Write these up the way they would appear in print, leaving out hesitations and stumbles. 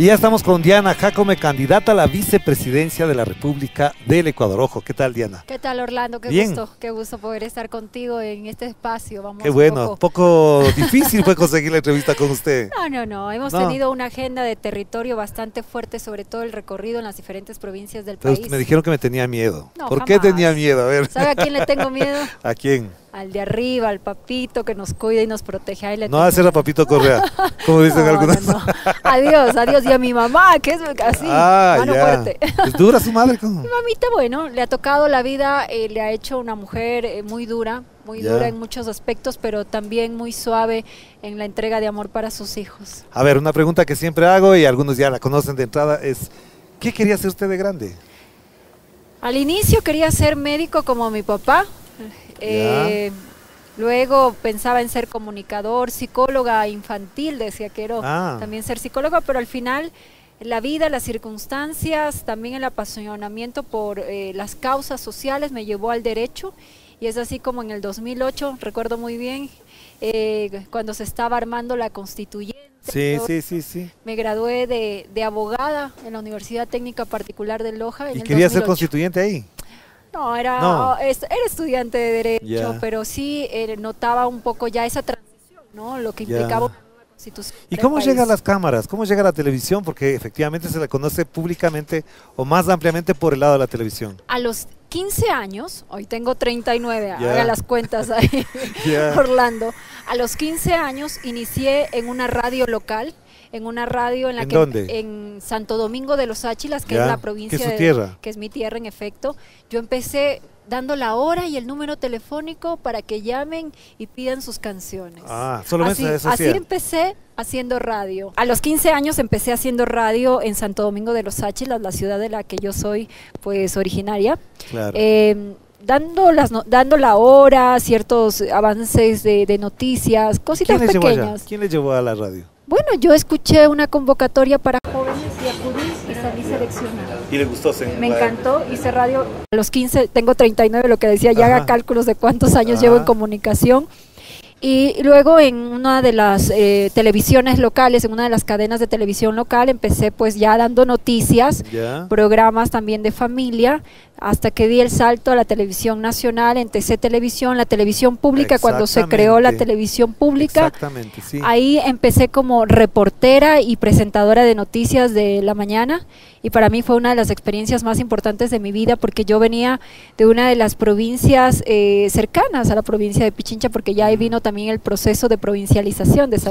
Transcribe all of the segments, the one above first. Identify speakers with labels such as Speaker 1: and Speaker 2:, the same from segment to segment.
Speaker 1: Y ya estamos con Diana Jacome, candidata a la vicepresidencia de la República del Ecuador. Ojo, ¿qué tal, Diana?
Speaker 2: ¿Qué tal, Orlando?
Speaker 1: Bien.
Speaker 2: Qué gusto poder estar contigo en este espacio. Vamos
Speaker 1: Qué bueno, poco difícil fue conseguir la entrevista con usted.
Speaker 2: No, hemos tenido una agenda de territorio bastante fuerte, sobre todo el recorrido en las diferentes provincias del
Speaker 1: Pero
Speaker 2: país.
Speaker 1: me dijeron que me tenía miedo.
Speaker 2: No,
Speaker 1: ¿Por
Speaker 2: jamás.
Speaker 1: qué tenía miedo? A ver.
Speaker 2: ¿Sabe a quién le tengo miedo?
Speaker 1: ¿A quién?
Speaker 2: Al de arriba, al papito que nos cuida y nos protege. Ahí le
Speaker 1: No
Speaker 2: tengo
Speaker 1: va a ser a
Speaker 2: miedo.
Speaker 1: Papito Correa, como dicen algunos.
Speaker 2: No. Adiós, adiós. Y a mi mamá, que es así, mano
Speaker 1: ya.
Speaker 2: fuerte.
Speaker 1: ¿Es dura su madre? ¿Cómo?
Speaker 2: Mi mamita, bueno, le ha tocado la vida, le ha hecho una mujer muy dura en muchos aspectos, pero también muy suave en la entrega de amor para sus hijos.
Speaker 1: A ver, una pregunta que siempre hago y algunos ya la conocen de entrada es, ¿qué quería ser usted de grande?
Speaker 2: Al inicio quería ser médico como mi papá. Luego pensaba en ser comunicador, psicóloga infantil, decía que era también ser psicóloga, pero al final la vida, las circunstancias, también el apasionamiento por las causas sociales me llevó al derecho, y es así como en el 2008, recuerdo muy bien, cuando se estaba armando la constituyente.
Speaker 1: Sí.
Speaker 2: Me gradué de abogada en la Universidad Técnica Particular de Loja.
Speaker 1: ¿Y quería ser constituyente ahí?
Speaker 2: No, era estudiante de Derecho, pero sí notaba un poco ya esa transición, ¿no? Lo que implicaba una nueva constitución.
Speaker 1: ¿Y cómo llega a las cámaras? ¿Cómo llega a la televisión? Porque efectivamente se la conoce públicamente o más ampliamente por el lado de la televisión.
Speaker 2: A los 15 años, hoy tengo 39, haga las cuentas ahí, Orlando. A los 15 años inicié en una radio local, en una radio en la que
Speaker 1: ¿Dónde?
Speaker 2: En Santo Domingo de los Áchilas, que es la provincia,
Speaker 1: ¿que es su tierra?
Speaker 2: Que es mi tierra, en efecto. Yo empecé dando la hora y el número telefónico para que llamen y pidan sus canciones.
Speaker 1: Solamente eso
Speaker 2: así empecé haciendo radio. A los 15 años empecé haciendo radio en Santo Domingo de los Áchilas, la ciudad de la que yo soy pues originaria.
Speaker 1: Claro.
Speaker 2: Dando la hora, ciertos avances de noticias, cositas pequeñas.
Speaker 1: ¿Quién le llevó a la radio?
Speaker 2: Bueno, yo escuché una convocatoria para jóvenes y acudí y salí seleccionada.
Speaker 1: ¿Y le gustó?
Speaker 2: Me encantó, hice radio. A los 15, tengo 39, lo que decía, ya haga cálculos de cuántos años llevo en comunicación. Y luego en una de las televisiones locales, en una de las cadenas de televisión local, empecé pues ya dando noticias, programas también de familia, hasta que di el salto a la televisión nacional, en TC Televisión, la televisión pública, cuando se creó la televisión pública. Ahí empecé como reportera y presentadora de noticias de la mañana, y para mí fue una de las experiencias más importantes de mi vida, porque yo venía de una de las provincias cercanas a la provincia de Pichincha, porque ya ahí vino también el proceso de provincialización de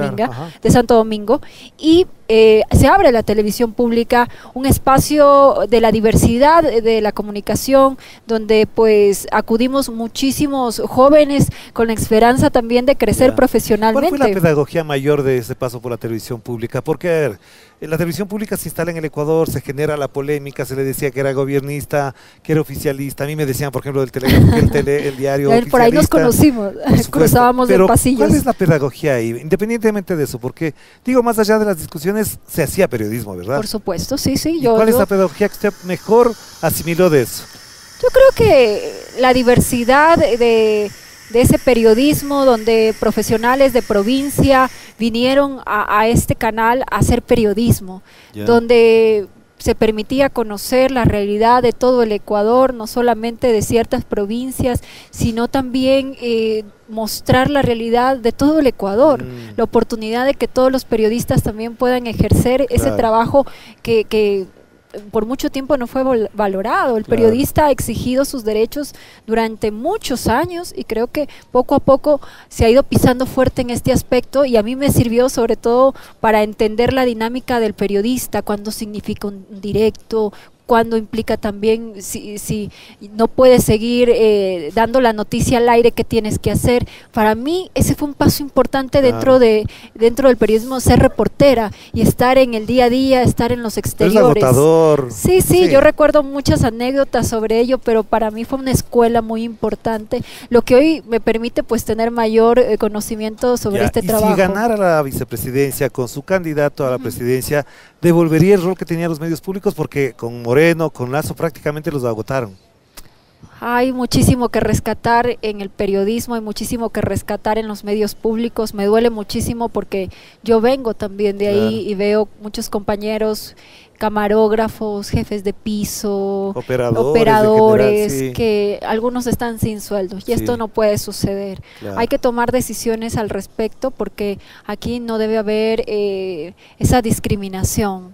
Speaker 2: Santo Domingo, y se abre la televisión pública, un espacio de la diversidad de la comunicación, donde pues acudimos muchísimos jóvenes con la esperanza también de crecer profesionalmente.
Speaker 1: ¿Cuál fue la pedagogía mayor de ese paso por la televisión pública? Porque, a ver, la televisión pública se instala en el Ecuador, se genera la polémica, se le decía que era gobiernista, que era oficialista. A mí me decían, por ejemplo, del teléfono, el diario oficialista.
Speaker 2: Por ahí nos conocimos, cruzábamos el pasillo.
Speaker 1: ¿Cuál es la pedagogía ahí? Independientemente de eso, porque, digo, más allá de las discusiones, se hacía periodismo, ¿verdad?
Speaker 2: Por supuesto, sí.
Speaker 1: ¿Cuál es la pedagogía que usted mejor asimiló de eso?
Speaker 2: Yo creo que la diversidad de ese periodismo, donde profesionales de provincia vinieron a este canal a hacer periodismo, donde se permitía conocer la realidad de todo el Ecuador, no solamente de ciertas provincias, sino también mostrar la realidad de todo el Ecuador, la oportunidad de que todos los periodistas también puedan ejercer ese trabajo que por mucho tiempo no fue valorado. El periodista ha exigido sus derechos durante muchos años, y creo que poco a poco se ha ido pisando fuerte en este aspecto, y a mí me sirvió sobre todo para entender la dinámica del periodista, cuándo significa un directo, cuando implica también si no puedes seguir dando la noticia al aire que tienes que hacer. Para mí ese fue un paso importante dentro del periodismo, ser reportera y estar en el día a día, estar en los exteriores.
Speaker 1: Es agotador.
Speaker 2: Sí, yo recuerdo muchas anécdotas sobre ello, pero para mí fue una escuela muy importante, lo que hoy me permite pues tener mayor conocimiento sobre este trabajo.
Speaker 1: Si ganara la vicepresidencia con su candidato a la presidencia, ¿devolvería el rol que tenían los medios públicos? Porque con Moreno, con Lazo prácticamente los agotaron.
Speaker 2: Hay muchísimo que rescatar en el periodismo, hay muchísimo que rescatar en los medios públicos. Me duele muchísimo porque yo vengo también de ahí y veo muchos compañeros, camarógrafos, jefes de piso, operadores,
Speaker 1: general, sí,
Speaker 2: que algunos están sin sueldos y esto no puede suceder. Hay que tomar decisiones al respecto porque aquí no debe haber esa discriminación.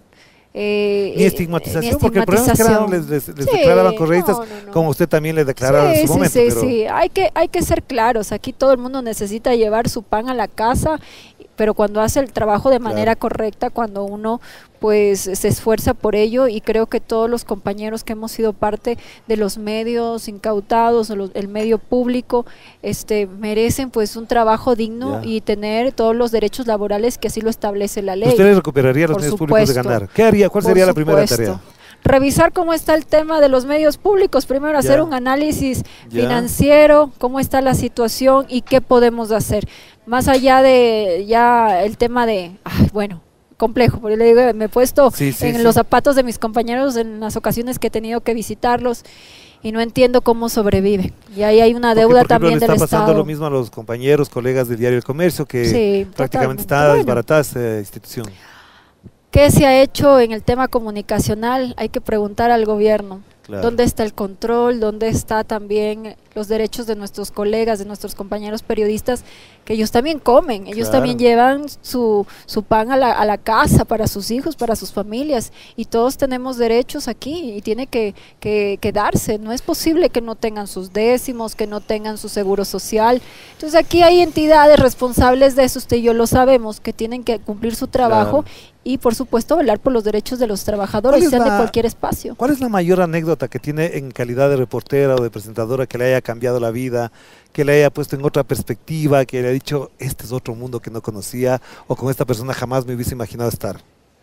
Speaker 1: Ni estigmatización, porque el problema es que les declaraban correístas, como usted también le declaraba en su momento.
Speaker 2: Sí, hay que ser claros, aquí todo el mundo necesita llevar su pan a la casa, pero cuando hace el trabajo de manera correcta, cuando uno pues se esfuerza por ello, y creo que todos los compañeros que hemos sido parte de los medios incautados, el medio público, merecen pues un trabajo digno y tener todos los derechos laborales que así lo establece la ley.
Speaker 1: ¿Usted recuperaría los medios públicos de ganar? ¿Qué haría? ¿Cuál sería la primera tarea?
Speaker 2: Revisar cómo está el tema de los medios públicos, primero hacer un análisis financiero, cómo está la situación y qué podemos hacer. Más allá de ya el tema de, complejo, porque le digo, me he puesto en los zapatos de mis compañeros en las ocasiones que he tenido que visitarlos y no entiendo cómo sobreviven. Y ahí hay una deuda también del Estado.
Speaker 1: Le está pasando lo mismo a los compañeros, colegas del Diario El Comercio, que prácticamente está desbaratada esta institución.
Speaker 2: ¿Qué se ha hecho en el tema comunicacional? Hay que preguntar al gobierno. ¿Dónde está el control? ¿Dónde está también los derechos de nuestros colegas, de nuestros compañeros periodistas, que ellos también comen, ellos también llevan su pan a la casa para sus hijos, para sus familias, y todos tenemos derechos aquí y tiene que darse. No es posible que no tengan sus décimos, que no tengan su seguro social. Entonces aquí hay entidades responsables de eso, usted y yo lo sabemos, que tienen que cumplir su trabajo y por supuesto velar por los derechos de los trabajadores, sean de cualquier espacio.
Speaker 1: ¿Cuál es la mayor anécdota que tiene en calidad de reportera o de presentadora que le haya cambiado la vida, que le haya puesto en otra perspectiva, que le haya dicho, este es otro mundo que no conocía, o con esta persona jamás me hubiese imaginado estar?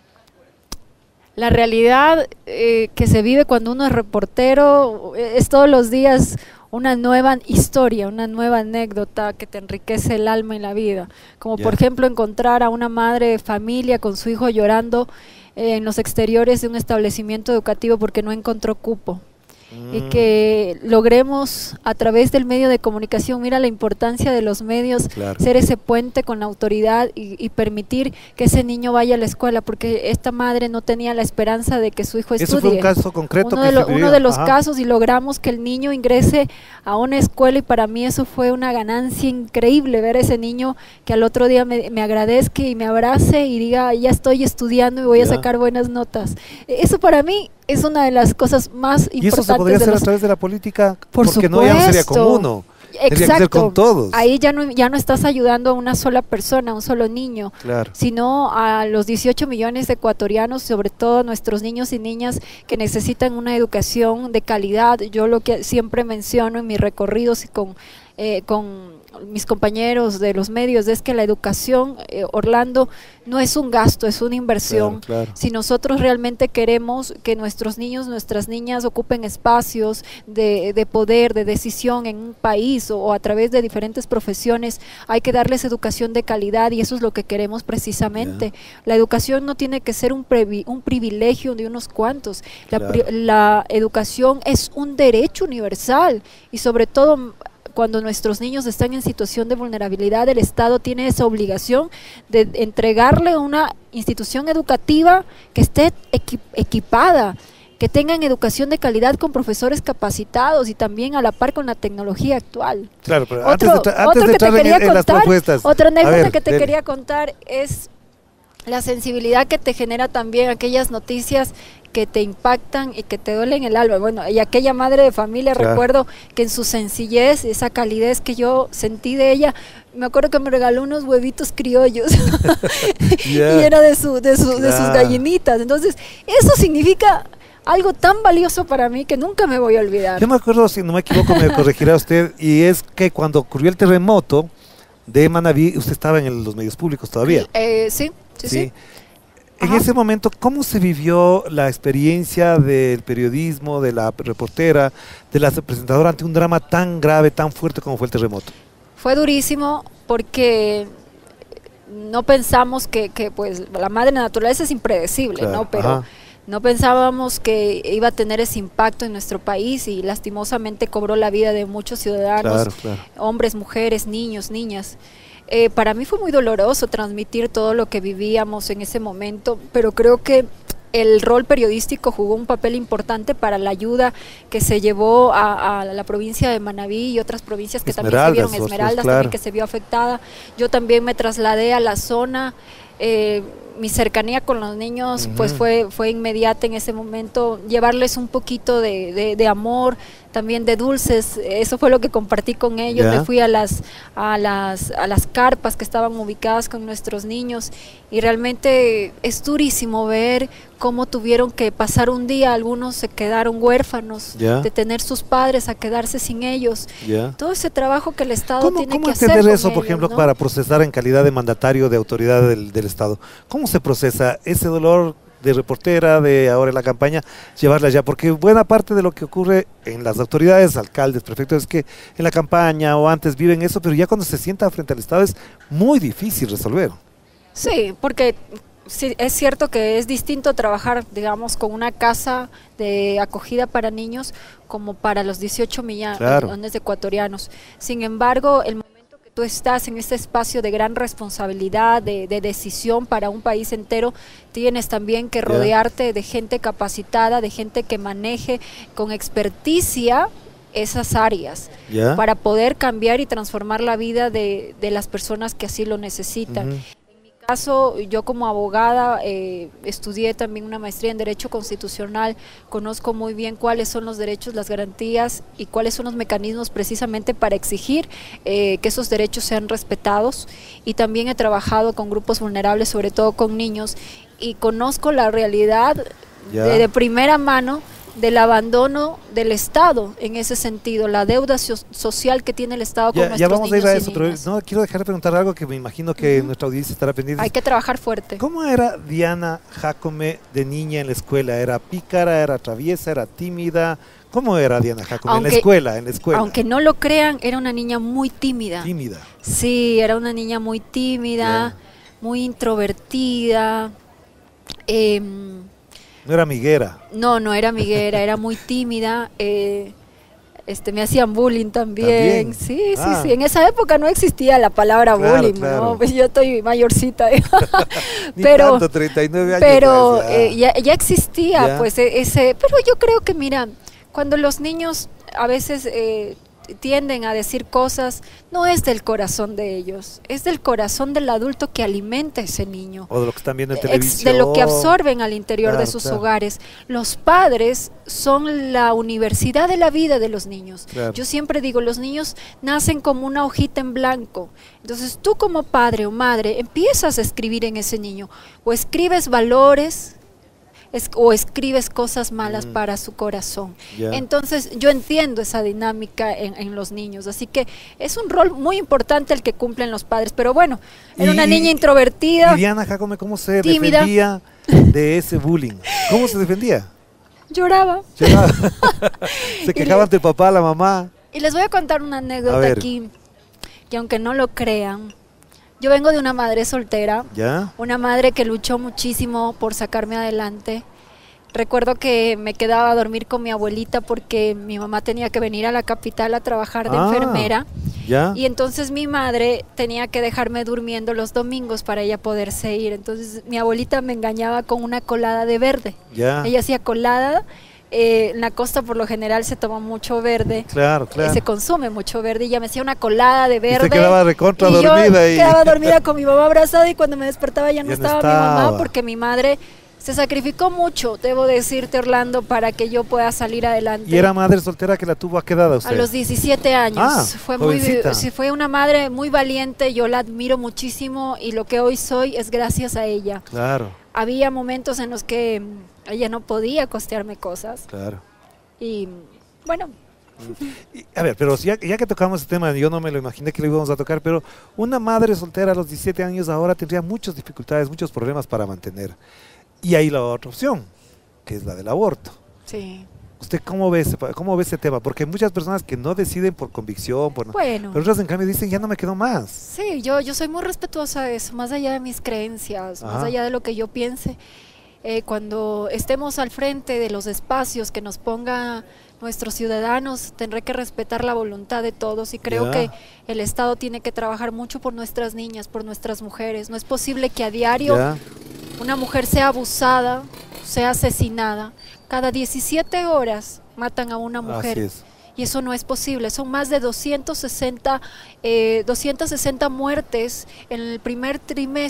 Speaker 2: La realidad que se vive cuando uno es reportero es todos los días una nueva historia, una nueva anécdota que te enriquece el alma y la vida, como por ejemplo encontrar a una madre de familia con su hijo llorando en los exteriores de un establecimiento educativo porque no encontró cupo. Y que logremos a través del medio de comunicación, mira la importancia de los medios, ser ese puente con la autoridad y permitir que ese niño vaya a la escuela, porque esta madre no tenía la esperanza de que su hijo estudie.
Speaker 1: Eso fue un caso concreto.
Speaker 2: Uno de los casos, y logramos que el niño ingrese a una escuela, y para mí eso fue una ganancia increíble, ver a ese niño que al otro día me agradezca y me abrace y diga, ya estoy estudiando y voy a sacar buenas notas. Eso para mí es una de las cosas más importantes.
Speaker 1: ¿Y eso se podría hacer a través de la política?
Speaker 2: Porque
Speaker 1: supuesto. No ya no sería con uno.
Speaker 2: Exacto.
Speaker 1: Tendría que ser con todos.
Speaker 2: Ahí ya no estás ayudando a una sola persona, a un solo niño, sino a los 18 millones de ecuatorianos, sobre todo nuestros niños y niñas que necesitan una educación de calidad. Yo lo que siempre menciono en mis recorridos y con mis compañeros de los medios es que la educación, Orlando, no es un gasto, es una inversión. Si nosotros realmente queremos que nuestros niños, nuestras niñas ocupen espacios de poder, de decisión en un país o a través de diferentes profesiones, hay que darles educación de calidad, y eso es lo que queremos precisamente. La educación no tiene que ser un privilegio de unos cuantos. La educación es un derecho universal, y sobre todo cuando nuestros niños están en situación de vulnerabilidad, el Estado tiene esa obligación de entregarle una institución educativa que esté equipada, que tengan educación de calidad con profesores capacitados y también a la par con la tecnología actual.
Speaker 1: Claro, pero antes de entrar en las propuestas.
Speaker 2: Otra anécdota que te quería contar es la sensibilidad que te genera también aquellas noticias que te impactan y que te duelen el alma. Bueno, y aquella madre de familia, recuerdo que en su sencillez, esa calidez que yo sentí de ella, me acuerdo que me regaló unos huevitos criollos y era de sus gallinitas. Entonces, eso significa algo tan valioso para mí que nunca me voy a olvidar.
Speaker 1: Yo me acuerdo, si no me equivoco, me corregirá usted, y es que cuando ocurrió el terremoto de Manabí, usted estaba en los medios públicos todavía.
Speaker 2: Sí.
Speaker 1: En ese momento, ¿cómo se vivió la experiencia del periodismo, de la reportera, de la presentadora ante un drama tan grave, tan fuerte como fue el terremoto?
Speaker 2: Fue durísimo porque no pensamos que pues la madre naturaleza es impredecible, ¿no? Pero No pensábamos que iba a tener ese impacto en nuestro país y lastimosamente cobró la vida de muchos ciudadanos, hombres, mujeres, niños, niñas. Para mí fue muy doloroso transmitir todo lo que vivíamos en ese momento, pero creo que el rol periodístico jugó un papel importante para la ayuda que se llevó a la provincia de Manabí y otras provincias que también se vieron, Esmeraldas también que se vio afectada. Yo también me trasladé a la zona. Mi cercanía con los niños pues fue inmediata en ese momento, llevarles un poquito de amor, también de dulces, eso fue lo que compartí con ellos. Me fui a las carpas que estaban ubicadas con nuestros niños y realmente es durísimo ver cómo tuvieron que pasar un día, algunos se quedaron huérfanos de tener sus padres a quedarse sin ellos. Todo ese trabajo que el Estado tiene que hacer. ¿Cómo
Speaker 1: entender eso, por ejemplo, para procesar en calidad de mandatario, de autoridad del Estado? ¿Cómo se procesa ese dolor de reportera, de ahora en la campaña, llevarla allá? Porque buena parte de lo que ocurre en las autoridades, alcaldes, prefectos, es que en la campaña o antes viven eso, pero ya cuando se sienta frente al Estado es muy difícil resolver.
Speaker 2: Sí, porque sí, es cierto que es distinto trabajar, digamos, con una casa de acogida para niños como para los 18 millones de ecuatorianos. Sin embargo, el momento que tú estás en este espacio de gran responsabilidad, de decisión para un país entero, tienes también que rodearte de gente capacitada, de gente que maneje con experticia esas áreas para poder cambiar y transformar la vida de las personas que así lo necesitan. Caso, yo como abogada estudié también una maestría en Derecho Constitucional, conozco muy bien cuáles son los derechos, las garantías y cuáles son los mecanismos precisamente para exigir que esos derechos sean respetados, y también he trabajado con grupos vulnerables, sobre todo con niños, y conozco la realidad de primera mano del abandono del Estado en ese sentido, la deuda social que tiene el Estado con nuestros niños. Ya vamos a ir a eso, pero
Speaker 1: no, quiero dejar de preguntar algo que me imagino que nuestra audiencia estará pendiente.
Speaker 2: Hay que trabajar fuerte.
Speaker 1: ¿Cómo era Diana Jácome de niña en la escuela? ¿Era pícara, era traviesa, era tímida? ¿Cómo era Diana Jácome en la escuela?
Speaker 2: Aunque no lo crean, era una niña muy tímida.
Speaker 1: ¿Tímida?
Speaker 2: Sí, era una niña muy tímida, muy introvertida.
Speaker 1: ¿No era amiguera?
Speaker 2: No, no era amiguera, era muy tímida. Me hacían bullying también. Sí, sí. En esa época no existía la palabra bullying, ¿no? Pues yo estoy mayorcita.
Speaker 1: Pero, tanto, 39 años.
Speaker 2: Pero ya existía, pues ese. Pero yo creo que, mira, cuando los niños a veces tienden a decir cosas, no es del corazón de ellos, es del corazón del adulto que alimenta a ese niño.
Speaker 1: O de lo que están viendo en televisión.
Speaker 2: De lo que absorben al interior de sus hogares. Los padres son la universidad de la vida de los niños. Yo siempre digo, los niños nacen como una hojita en blanco. Entonces tú como padre o madre empiezas a escribir en ese niño, o escribes valores, o escribes cosas malas para su corazón. Entonces yo entiendo esa dinámica en los niños, así que es un rol muy importante el que cumplen los padres, pero bueno, era una niña introvertida.
Speaker 1: ¿Y Diana Jácome cómo se defendía de ese bullying? ¿Cómo se defendía?
Speaker 2: Lloraba.
Speaker 1: Se quejaba ante el papá, la mamá.
Speaker 2: Y les voy a contar una anécdota aquí, que aunque no lo crean, yo vengo de una madre soltera, una madre que luchó muchísimo por sacarme adelante. Recuerdo que me quedaba a dormir con mi abuelita porque mi mamá tenía que venir a la capital a trabajar de enfermera. Y entonces mi madre tenía que dejarme durmiendo los domingos para ella poderse ir. Entonces mi abuelita me engañaba con una colada de verde. Ella hacía colada. En la costa por lo general se toma mucho verde, se consume mucho verde, y ella me hacía una colada de verde.
Speaker 1: Y se quedaba recontra dormida.
Speaker 2: Yo quedaba dormida con mi mamá abrazada, y cuando me despertaba ya no estaba mi mamá, porque mi madre se sacrificó mucho, debo decirte, Orlando, para que yo pueda salir adelante.
Speaker 1: ¿Y era madre soltera que la tuvo a qué edad usted?
Speaker 2: A los 17 años. Fue una madre muy valiente, yo la admiro muchísimo, y lo que hoy soy es gracias a ella. Había momentos en los que ella no podía costearme cosas. Y bueno.
Speaker 1: A ver, pero ya que tocamos este tema, yo no me lo imaginé que lo íbamos a tocar, pero una madre soltera a los 17 años ahora tendría muchas dificultades, muchos problemas para mantener. Y hay la otra opción, que es la del aborto. ¿Usted cómo ve ese tema? Porque hay muchas personas que no deciden por convicción, pero otras en cambio dicen, ya no me quedo más.
Speaker 2: Sí, yo soy muy respetuosa de eso, más allá de mis creencias, más allá de lo que yo piense. Cuando estemos al frente de los espacios que nos ponga nuestros ciudadanos, tendré que respetar la voluntad de todos y creo que el Estado tiene que trabajar mucho por nuestras niñas, por nuestras mujeres. No es posible que a diario una mujer sea abusada, sea asesinada. Cada 17 horas matan a una mujer.
Speaker 1: Así es.
Speaker 2: Y eso no es posible. Son más de 260 muertes en el primer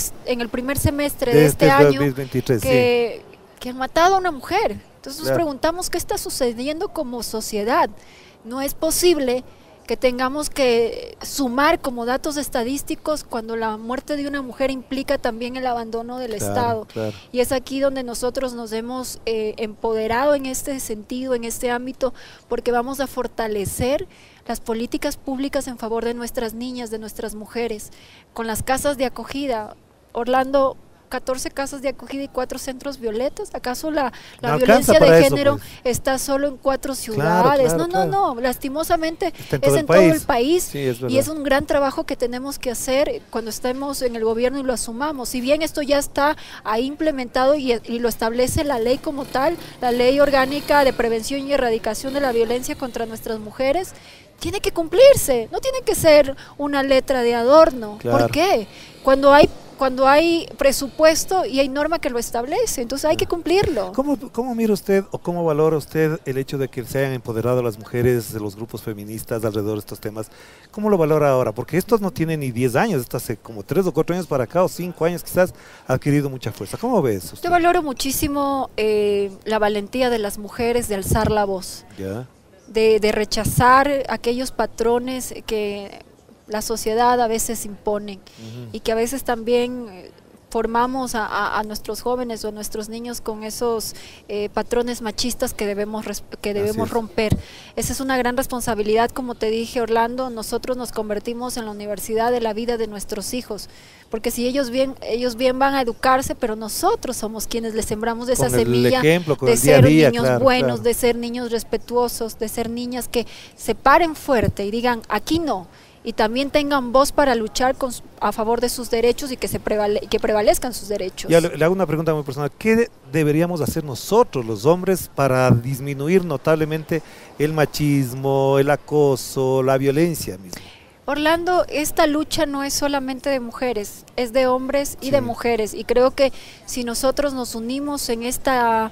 Speaker 2: semestre de este año
Speaker 1: 2023,
Speaker 2: que han matado a una mujer. Entonces nos preguntamos qué está sucediendo como sociedad. No es posible que tengamos que sumar como datos estadísticos cuando la muerte de una mujer implica también el abandono del Estado. Y es aquí donde nosotros nos hemos empoderado en este sentido, en este ámbito, porque vamos a fortalecer las políticas públicas en favor de nuestras niñas, de nuestras mujeres, con las casas de acogida. Orlando, 14 casas de acogida y 4 centros violetas. ¿Acaso la violencia de género está solo en 4 ciudades? No, lastimosamente es en todo el país.
Speaker 1: Sí,
Speaker 2: y es un gran trabajo que tenemos que hacer cuando estemos en el gobierno y lo asumamos. Si bien esto ya está ahí implementado y lo establece la ley como tal, la Ley Orgánica de Prevención y Erradicación de la Violencia contra nuestras mujeres, tiene que cumplirse, no tiene que ser una letra de adorno. ¿Por qué? Cuando hay presupuesto y hay norma que lo establece, entonces hay que cumplirlo.
Speaker 1: ¿Cómo mira usted o cómo valora usted el hecho de que se hayan empoderado las mujeres de los grupos feministas alrededor de estos temas? ¿Cómo lo valora ahora? Porque esto no tiene ni 10 años, esto hace como 3 o 4 años para acá, o 5 años quizás, ha adquirido mucha fuerza. ¿Cómo ves usted?
Speaker 2: Yo valoro muchísimo la valentía de las mujeres de alzar la voz, de rechazar aquellos patrones que la sociedad a veces impone y que a veces también formamos a nuestros jóvenes o a nuestros niños con esos patrones machistas que debemos romper. Esa es una gran responsabilidad, como te dije, Orlando. Nosotros nos convertimos en la universidad de la vida de nuestros hijos, porque si ellos bien van a educarse, pero nosotros somos quienes les sembramos esa semilla de ser niños buenos, de ser niños respetuosos, de ser niñas que se paren fuerte y digan, aquí no, y también tengan voz para luchar a favor de sus derechos y que prevalezcan sus derechos.
Speaker 1: Ya le hago una pregunta muy personal. ¿Qué deberíamos hacer nosotros, los hombres, para disminuir notablemente el machismo, el acoso, la violencia misma?
Speaker 2: Orlando, esta lucha no es solamente de mujeres, es de hombres y de mujeres, y creo que si nosotros nos unimos en esta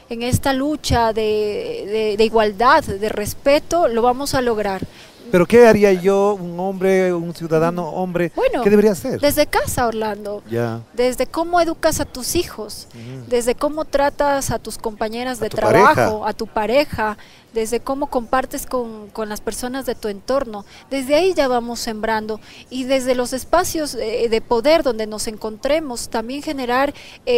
Speaker 2: lucha de igualdad, de respeto, lo vamos a lograr.
Speaker 1: ¿Pero qué haría yo, un hombre, un ciudadano hombre?
Speaker 2: Bueno,
Speaker 1: ¿qué debería hacer?
Speaker 2: Desde casa, Orlando. Desde cómo educas a tus hijos, desde cómo tratas a tus compañeras de trabajo, a tu pareja, desde cómo compartes con las personas de tu entorno. Desde ahí ya vamos sembrando, y desde los espacios de poder donde nos encontremos, también generar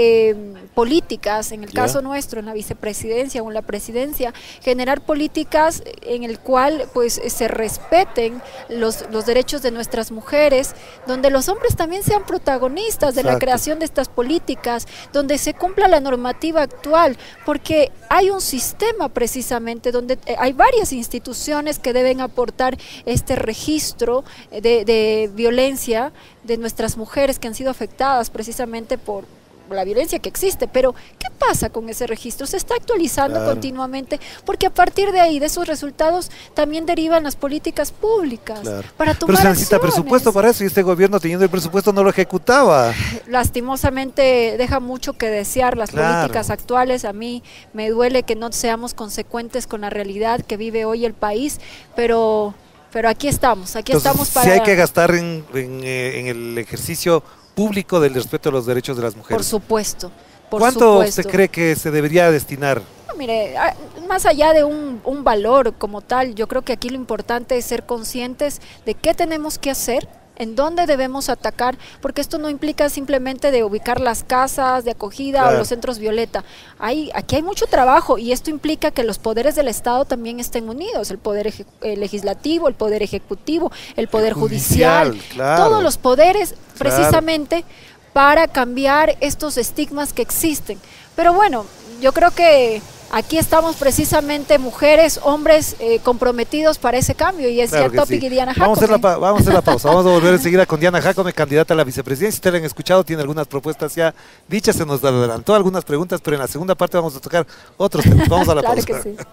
Speaker 2: políticas, en el caso nuestro, en la vicepresidencia o en la presidencia, generar políticas en el cual pues se respeten los derechos de nuestras mujeres, donde los hombres también sean protagonistas de la creación de estas políticas, donde se cumpla la normativa actual, porque hay un sistema precisamente donde hay varias instituciones que deben aportar este registro de violencia de nuestras mujeres que han sido afectadas precisamente por la violencia que existe. Pero ¿qué pasa con ese registro? Se está actualizando continuamente, porque a partir de ahí, de esos resultados, también derivan las políticas públicas para tomar
Speaker 1: Pero se necesita presupuesto para eso, y este gobierno, teniendo el presupuesto, no lo ejecutaba.
Speaker 2: Lastimosamente deja mucho que desear las políticas actuales. A mí me duele que no seamos consecuentes con la realidad que vive hoy el país, pero aquí estamos, estamos para...
Speaker 1: Si hay que gastar en el ejercicio público del respeto a los derechos de las mujeres.
Speaker 2: Por supuesto.
Speaker 1: ¿Cuánto usted cree que se debería destinar?
Speaker 2: Mire, más allá de un valor como tal, yo creo que aquí lo importante es ser conscientes de qué tenemos que hacer, en dónde debemos atacar, porque esto no implica simplemente de ubicar las casas de acogida o los centros violeta. Aquí hay mucho trabajo, y esto implica que los poderes del Estado también estén unidos, el poder legislativo, el poder ejecutivo, el poder judicial, todos los poderes precisamente para cambiar estos estigmas que existen. Pero bueno, yo creo que aquí estamos precisamente mujeres, hombres comprometidos para ese cambio, y es
Speaker 1: Claro
Speaker 2: el
Speaker 1: que
Speaker 2: topic
Speaker 1: sí.
Speaker 2: y Diana
Speaker 1: Vamos a
Speaker 2: Jacome.
Speaker 1: vamos a hacer la pausa, vamos a volver enseguida con Diana Jacome, candidata a la vicepresidencia. Si ustedes la han escuchado, tiene algunas propuestas ya dichas, se nos adelantó algunas preguntas, pero en la segunda parte vamos a tocar otros temas. Vamos a la
Speaker 2: Claro
Speaker 1: pausa.
Speaker 2: que sí.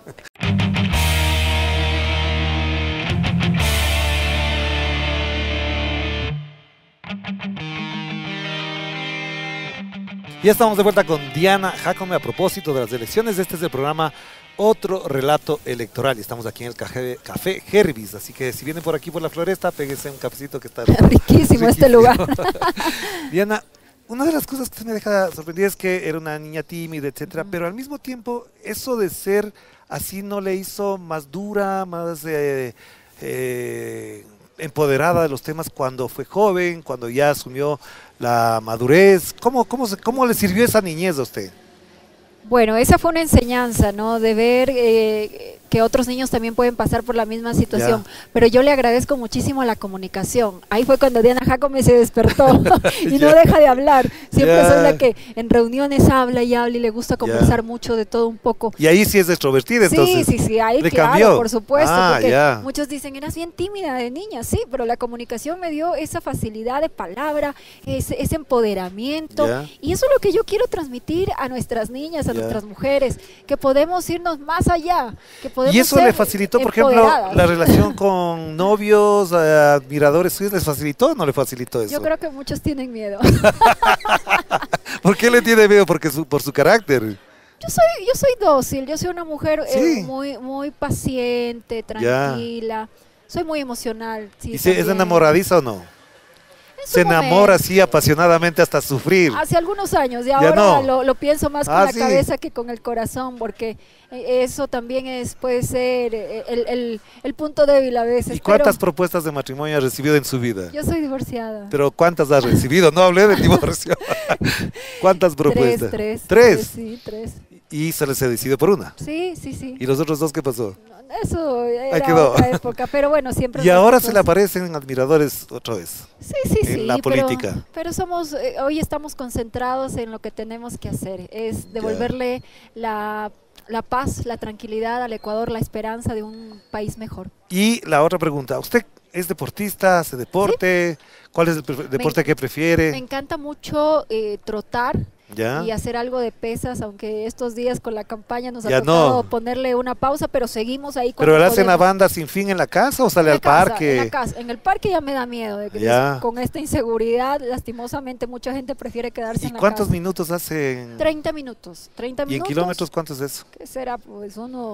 Speaker 1: Ya estamos de vuelta con Diana Jacome a propósito de las elecciones. Este es el programa Otro Relato Electoral y estamos aquí en el Café Herbis, así que si vienen por aquí por la Floresta, péguense un cafecito que está
Speaker 2: Riquísimo este lugar.
Speaker 1: Diana, una de las cosas que me deja sorprendida es que era una niña tímida, etcétera, pero al mismo tiempo eso de ser así no le hizo más dura, más empoderada de los temas cuando fue joven, cuando ya asumió la madurez. ¿Cómo le sirvió esa niñez a usted?
Speaker 2: Bueno, esa fue una enseñanza, ¿no? De ver que otros niños también pueden pasar por la misma situación.
Speaker 1: Ya.
Speaker 2: Pero yo le agradezco muchísimo la comunicación. Ahí fue cuando Diana Jacome se despertó y no
Speaker 1: Ya.
Speaker 2: deja de hablar. Siempre
Speaker 1: Ya.
Speaker 2: soy la que en reuniones habla y le gusta conversar mucho de todo un poco.
Speaker 1: Y ahí sí es extrovertida, entonces.
Speaker 2: Sí, ahí
Speaker 1: ¿le
Speaker 2: claro,
Speaker 1: cambió?
Speaker 2: por supuesto,
Speaker 1: Ah,
Speaker 2: porque
Speaker 1: ya.
Speaker 2: muchos dicen, eras bien tímida de niña, sí, pero la comunicación me dio esa facilidad de palabra, ese empoderamiento,
Speaker 1: Ya.
Speaker 2: y eso es lo que yo quiero transmitir a nuestras niñas, a
Speaker 1: Ya.
Speaker 2: nuestras mujeres, que podemos irnos más allá, que podemos
Speaker 1: Y eso
Speaker 2: ser
Speaker 1: le facilitó, por ejemplo,
Speaker 2: empoderadas.
Speaker 1: la relación con novios, admiradores suyos, ¿les facilitó o no le facilitó eso?
Speaker 2: Yo creo que muchos tienen miedo.
Speaker 1: ¿Por qué le tiene miedo? Porque por su carácter.
Speaker 2: Yo soy dócil, yo soy una mujer
Speaker 1: Sí.
Speaker 2: muy paciente, tranquila, soy muy emocional. Sí,
Speaker 1: ¿Y es
Speaker 2: también.
Speaker 1: enamoradiza o no?
Speaker 2: En su
Speaker 1: Se enamora
Speaker 2: momento.
Speaker 1: así apasionadamente hasta sufrir.
Speaker 2: Hace algunos años, y
Speaker 1: Ya
Speaker 2: ahora
Speaker 1: no.
Speaker 2: lo pienso más con
Speaker 1: Ah,
Speaker 2: la
Speaker 1: sí.
Speaker 2: cabeza que con el corazón, porque eso también puede ser el punto débil a veces.
Speaker 1: ¿Y cuántas
Speaker 2: pero
Speaker 1: propuestas de matrimonio ha recibido en su vida?
Speaker 2: yo soy divorciada.
Speaker 1: Pero ¿cuántas ha recibido? No hablé del divorcio. ¿Cuántas propuestas?
Speaker 2: Tres. Sí, tres.
Speaker 1: Y se les decidió por una.
Speaker 2: Sí.
Speaker 1: ¿Y los otros dos qué pasó?
Speaker 2: Eso
Speaker 1: Ahí
Speaker 2: era
Speaker 1: quedó.
Speaker 2: otra época, pero bueno, siempre.
Speaker 1: Y ahora se
Speaker 2: respetuosa.
Speaker 1: le aparecen admiradores otra vez.
Speaker 2: Sí,
Speaker 1: en la política.
Speaker 2: Pero somos, hoy estamos concentrados en lo que tenemos que hacer, es devolverle la paz, la tranquilidad al Ecuador, la esperanza de un país mejor.
Speaker 1: Y la otra pregunta, ¿usted es deportista, hace deporte? ¿Cuál es el deporte que
Speaker 2: Me
Speaker 1: prefiere?
Speaker 2: encanta mucho trotar
Speaker 1: ¿Ya?
Speaker 2: y hacer algo de pesas, aunque estos días con la campaña nos ha
Speaker 1: Ya
Speaker 2: tocado
Speaker 1: no.
Speaker 2: ponerle una pausa, pero seguimos ahí.
Speaker 1: ¿Pero
Speaker 2: cuando
Speaker 1: él hace una
Speaker 2: podemos.
Speaker 1: banda sin fin en la casa o sale
Speaker 2: En
Speaker 1: al
Speaker 2: la casa,
Speaker 1: parque?
Speaker 2: En la casa. En el parque ya me da miedo, de que
Speaker 1: Ya.
Speaker 2: con esta inseguridad, lastimosamente mucha gente prefiere quedarse
Speaker 1: ¿Y
Speaker 2: en la
Speaker 1: cuántos
Speaker 2: casa.
Speaker 1: minutos hacen?
Speaker 2: 30 minutos. 30
Speaker 1: ¿Y en
Speaker 2: minutos.
Speaker 1: kilómetros cuántos es eso?
Speaker 2: ¿Qué será? Pues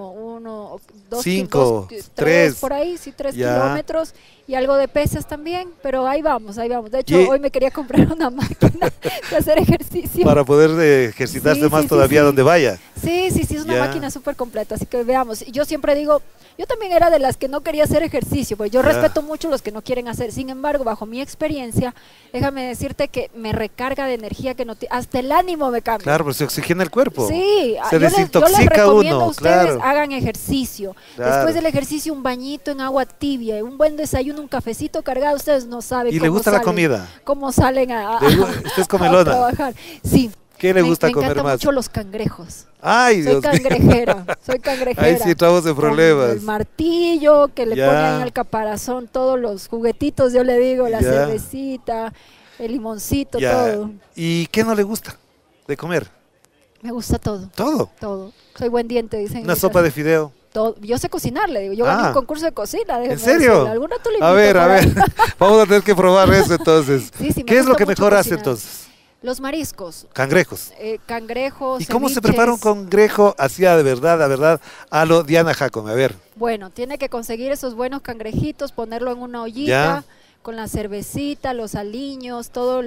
Speaker 2: uno, dos,
Speaker 1: 5,
Speaker 2: dos,
Speaker 1: 3.
Speaker 2: por ahí, sí, 3
Speaker 1: Ya.
Speaker 2: kilómetros y algo de pesas también, pero ahí vamos, ahí vamos. De hecho,
Speaker 1: Y-
Speaker 2: hoy me quería comprar una máquina de hacer ejercicio.
Speaker 1: Para poder ejercitarse
Speaker 2: Sí,
Speaker 1: más
Speaker 2: sí,
Speaker 1: todavía
Speaker 2: sí.
Speaker 1: donde vaya.
Speaker 2: Sí, es una
Speaker 1: Ya.
Speaker 2: máquina súper completa, así que veamos. Yo siempre digo, yo también era de las que no quería hacer ejercicio, porque yo
Speaker 1: Ya.
Speaker 2: respeto mucho los que no quieren hacer. Sin embargo, bajo mi experiencia, déjame decirte que me recarga de energía que no hasta el ánimo me cambia.
Speaker 1: Claro, pero se oxigena el cuerpo.
Speaker 2: Sí,
Speaker 1: Se
Speaker 2: yo les
Speaker 1: desintoxica
Speaker 2: recomiendo
Speaker 1: uno,
Speaker 2: a ustedes
Speaker 1: claro.
Speaker 2: hagan ejercicio.
Speaker 1: Claro.
Speaker 2: Después del ejercicio un bañito en agua tibia, un buen desayuno, un cafecito cargado, ustedes no saben
Speaker 1: ¿Y
Speaker 2: cómo
Speaker 1: le gusta la
Speaker 2: salen,
Speaker 1: comida?
Speaker 2: cómo salen a
Speaker 1: ¿Usted es
Speaker 2: a
Speaker 1: comelona?
Speaker 2: trabajar. Sí.
Speaker 1: ¿Qué le gusta
Speaker 2: me
Speaker 1: comer
Speaker 2: encantan
Speaker 1: más?
Speaker 2: mucho los cangrejos.
Speaker 1: Ay,
Speaker 2: Soy
Speaker 1: Dios mío.
Speaker 2: soy cangrejera.
Speaker 1: Ahí sí entramos en
Speaker 2: Con
Speaker 1: problemas.
Speaker 2: el martillo que le
Speaker 1: Ya.
Speaker 2: ponen al caparazón, todos los juguetitos, yo le digo, la
Speaker 1: Ya.
Speaker 2: cervecita, el limoncito,
Speaker 1: Ya.
Speaker 2: todo.
Speaker 1: ¿Y qué no le gusta de comer?
Speaker 2: Me gusta todo,
Speaker 1: Todo.
Speaker 2: todo. Soy buen diente, dicen. en
Speaker 1: Una
Speaker 2: mi
Speaker 1: sopa
Speaker 2: casa.
Speaker 1: de fideo.
Speaker 2: Todo. Yo sé cocinar, le digo. Yo gané
Speaker 1: Ah.
Speaker 2: un concurso de cocina.
Speaker 1: ¿En serio?
Speaker 2: ¿Algún rato le
Speaker 1: A
Speaker 2: invito
Speaker 1: ver,
Speaker 2: por ahí?
Speaker 1: vamos a tener que probar eso entonces.
Speaker 2: Sí, sí, me
Speaker 1: ¿Qué es lo
Speaker 2: gusta
Speaker 1: que
Speaker 2: mucho
Speaker 1: mejor hace
Speaker 2: cocinar.
Speaker 1: entonces?
Speaker 2: Los mariscos,
Speaker 1: Cangrejos.
Speaker 2: cangrejos,
Speaker 1: ¿Y cómo se
Speaker 2: ceviches.
Speaker 1: prepara un cangrejo así de verdad, a lo Diana Jacome? A ver.
Speaker 2: Bueno, tiene que conseguir esos buenos cangrejitos, ponerlo en una ollita,
Speaker 1: Ya.
Speaker 2: con la cervecita, los aliños, todo.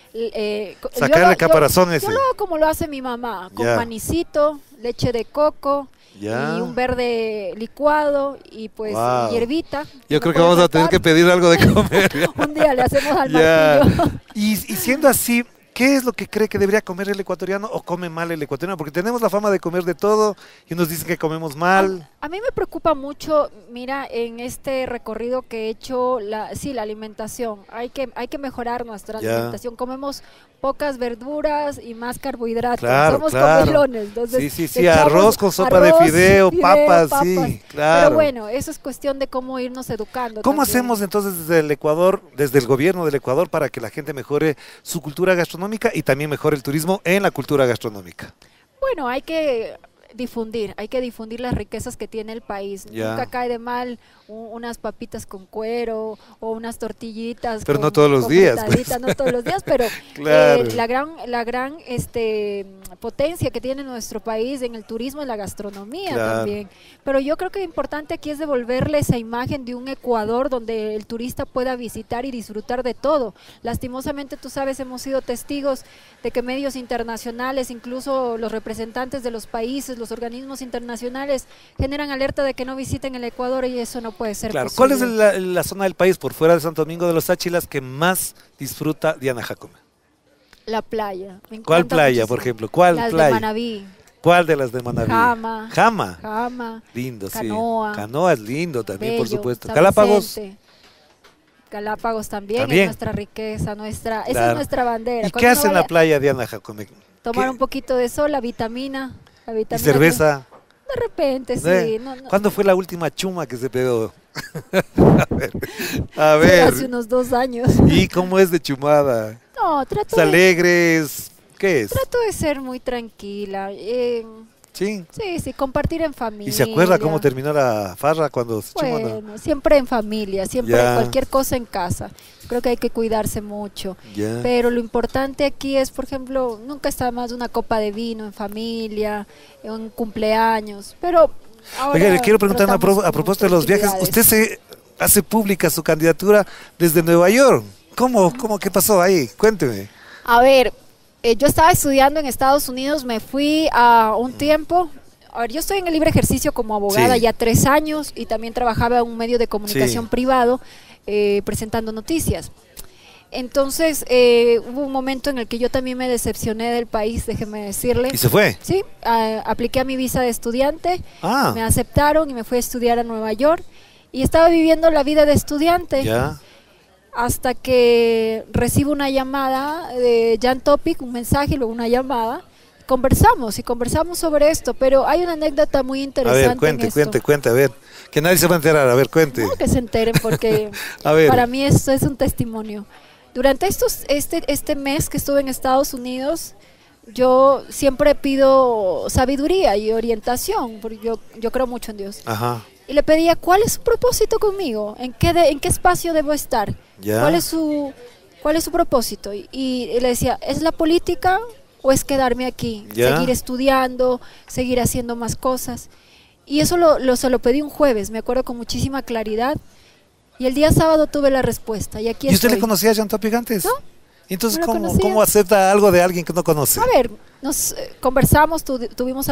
Speaker 1: Sacarle el caparazón ese.
Speaker 2: Yo lo hago como lo hace mi mamá, con
Speaker 1: Ya.
Speaker 2: manicito, leche de coco
Speaker 1: Ya.
Speaker 2: y un verde licuado y pues
Speaker 1: Wow.
Speaker 2: hierbita.
Speaker 1: Yo
Speaker 2: no
Speaker 1: creo que
Speaker 2: puede
Speaker 1: vamos a tener
Speaker 2: faltar.
Speaker 1: que pedir algo de comer.
Speaker 2: Un día le hacemos al
Speaker 1: Ya.
Speaker 2: martillo.
Speaker 1: Y siendo así, ¿Qué es lo que cree que debería comer el ecuatoriano o come mal el ecuatoriano? Porque tenemos la fama de comer de todo y nos dicen que comemos mal.
Speaker 2: A mí me preocupa mucho, mira, en este recorrido que he hecho, sí, la alimentación. Hay que mejorar nuestra alimentación. Comemos pocas verduras y más carbohidratos.
Speaker 1: Claro,
Speaker 2: Somos
Speaker 1: claro.
Speaker 2: comilones. Entonces
Speaker 1: Sí, arroz con sopa de fideo, papas, sí, claro.
Speaker 2: Pero bueno, eso es cuestión de cómo irnos educando.
Speaker 1: ¿Cómo
Speaker 2: también.
Speaker 1: hacemos entonces desde el Ecuador, desde el gobierno del Ecuador, para que la gente mejore su cultura gastronómica y también mejore el turismo en la cultura gastronómica?
Speaker 2: Bueno, hay que difundir las riquezas que tiene el país.
Speaker 1: Ya.
Speaker 2: Nunca cae de mal unas papitas con cuero o unas tortillitas.
Speaker 1: Pero no todos los días.
Speaker 2: Pues. No todos los días, pero
Speaker 1: claro.
Speaker 2: la gran potencia que tiene nuestro país en el turismo y la gastronomía
Speaker 1: Claro.
Speaker 2: también. Pero yo creo que lo importante aquí es devolverle esa imagen de un Ecuador donde el turista pueda visitar y disfrutar de todo. Lastimosamente, tú sabes, hemos sido testigos de que medios internacionales, incluso los representantes de los países, los organismos internacionales, generan alerta de que no visiten el Ecuador y eso no puede ser
Speaker 1: Claro.
Speaker 2: posible.
Speaker 1: ¿Cuál es la zona del país por fuera de Santo Domingo de los Áchilas que más disfruta Diana Jacome?
Speaker 2: La playa. Me
Speaker 1: ¿Cuál
Speaker 2: encanta
Speaker 1: playa,
Speaker 2: muchísimo.
Speaker 1: por ejemplo? ¿Cuál
Speaker 2: Las
Speaker 1: playa?
Speaker 2: de Manabí.
Speaker 1: ¿Cuál de las de Manabí?
Speaker 2: Jama.
Speaker 1: Jama.
Speaker 2: Jama.
Speaker 1: Lindo,
Speaker 2: Canoa.
Speaker 1: sí. Canoa es lindo también, por
Speaker 2: Bello,
Speaker 1: supuesto.
Speaker 2: San
Speaker 1: Galápagos.
Speaker 2: Vicente. Galápagos también
Speaker 1: También.
Speaker 2: es nuestra riqueza, esa
Speaker 1: Claro.
Speaker 2: es nuestra bandera.
Speaker 1: ¿Y
Speaker 2: Cuando
Speaker 1: qué
Speaker 2: uno
Speaker 1: hace en la
Speaker 2: vaya
Speaker 1: playa Diana Jacome?
Speaker 2: tomar
Speaker 1: ¿Qué?
Speaker 2: un poquito de sol, la vitamina
Speaker 1: ¿Y cerveza?
Speaker 2: De repente, sí.
Speaker 1: ¿Eh?
Speaker 2: No,
Speaker 1: ¿Cuándo fue la última chuma que se pegó? A
Speaker 2: fue
Speaker 1: ver.
Speaker 2: hace unos 2 años.
Speaker 1: ¿Y cómo es de chumada?
Speaker 2: No,
Speaker 1: ¿Es alegres? ¿Qué es?
Speaker 2: trato de ser muy tranquila.
Speaker 1: Sí.
Speaker 2: Sí, compartir en familia.
Speaker 1: ¿Y se acuerda cómo terminó la farra cuando se chumó?
Speaker 2: Bueno, siempre en familia, siempre
Speaker 1: Ya.
Speaker 2: cualquier cosa en casa. Creo que hay que cuidarse mucho.
Speaker 1: Ya.
Speaker 2: Pero lo importante aquí es, por ejemplo, nunca está más una copa de vino en familia, en un cumpleaños. Pero ahora
Speaker 1: Oiga, le quiero preguntar a
Speaker 2: tratamos
Speaker 1: propósito de
Speaker 2: como
Speaker 1: los viajes.
Speaker 2: actividades.
Speaker 1: Usted se hace pública su candidatura desde Nueva York. ¿Cómo qué pasó ahí? Cuénteme.
Speaker 2: A ver, yo estaba estudiando en Estados Unidos, me fui a un tiempo. A ver, yo estoy en el libre ejercicio como abogada
Speaker 1: Sí.
Speaker 2: ya 3 años y también trabajaba en un medio de comunicación
Speaker 1: Sí.
Speaker 2: privado presentando noticias. Entonces, hubo un momento en el que yo también me decepcioné del país, déjeme decirle.
Speaker 1: ¿Y se fue?
Speaker 2: Sí, apliqué a mi visa de estudiante,
Speaker 1: Ah,
Speaker 2: me aceptaron y me fui a estudiar a Nueva York y estaba viviendo la vida de estudiante.
Speaker 1: ya.
Speaker 2: Hasta que recibo una llamada de Jan Topic, un mensaje y luego una llamada. Conversamos sobre esto, pero hay una anécdota muy
Speaker 1: A
Speaker 2: interesante.
Speaker 1: ver, cuente,
Speaker 2: en esto.
Speaker 1: cuente, a ver. Que nadie se va a enterar, a ver, cuente.
Speaker 2: No, que se enteren porque
Speaker 1: A ver.
Speaker 2: para mí esto es un testimonio. Durante este mes que estuve en Estados Unidos, yo siempre pido sabiduría y orientación, porque yo creo mucho en Dios.
Speaker 1: Ajá.
Speaker 2: Y le pedía, ¿cuál es su propósito conmigo? ¿En qué espacio debo estar?
Speaker 1: Ya.
Speaker 2: ¿Cuál es su propósito? Y le decía, ¿es la política o es quedarme aquí?
Speaker 1: Ya.
Speaker 2: Seguir estudiando, seguir haciendo más cosas. Y eso se lo pedí un jueves, me acuerdo con muchísima claridad. Y el día sábado tuve la respuesta. Y aquí
Speaker 1: ¿Y usted le
Speaker 2: estoy.
Speaker 1: conocía a Jan Topic antes?
Speaker 2: No,
Speaker 1: Entonces,
Speaker 2: no lo
Speaker 1: ¿cómo
Speaker 2: conocía.
Speaker 1: acepta algo de alguien que no conoce?
Speaker 2: A ver, nos conversamos, tuvimos